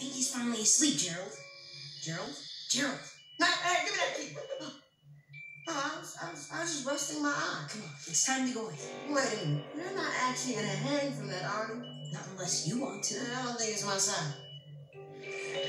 think he's finally asleep, Gerald. Gerald? Gerald. No, hey, give me that key. Oh, I was just resting my eye. Come on, it's time to go in. Wait a minute. You're not actually going to hang from that, are you? Not unless you want to. I don't think it's my sign.